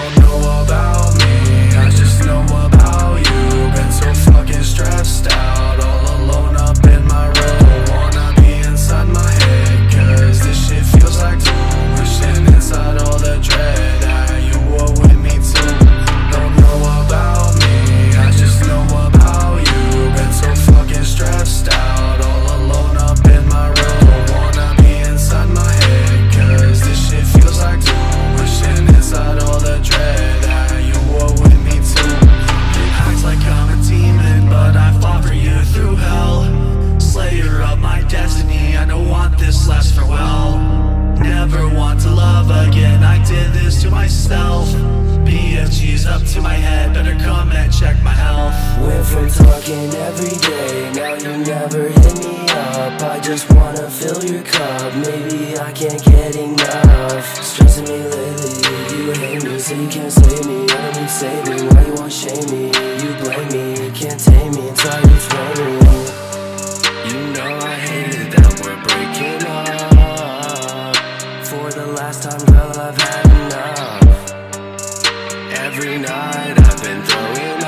don't know about me, I just know about you. Been so fucking stressed out, all alone up in my room. Wanna be inside my head, cause this shit feels like doom. Wishing inside all the dread that you were with me too. Don't know about me, I just know about you. Been so fucking stressed out, all alone up in my room. Wanna be inside my head, cause this shit feels like doom. Wishing inside all the dread that you were with me too. It acts like I'm a demon, but I fought for you through hell. Slayer of my destiny, I don't want this last farewell. Never want to love again, I did this to myself. BFG's up to my head, better come and check my health. Went from talking every day, now you never hit me up. I just wanna fill your cup, maybe I can't get enough. Stressing me lately, you hate me, so you can't save me. I don't need saving, why you wanna shame me? You blame me, can't tame me until you flame me. You know I hate it that we're breaking up. For the last time, girl, I've had enough. Every night I've been throwing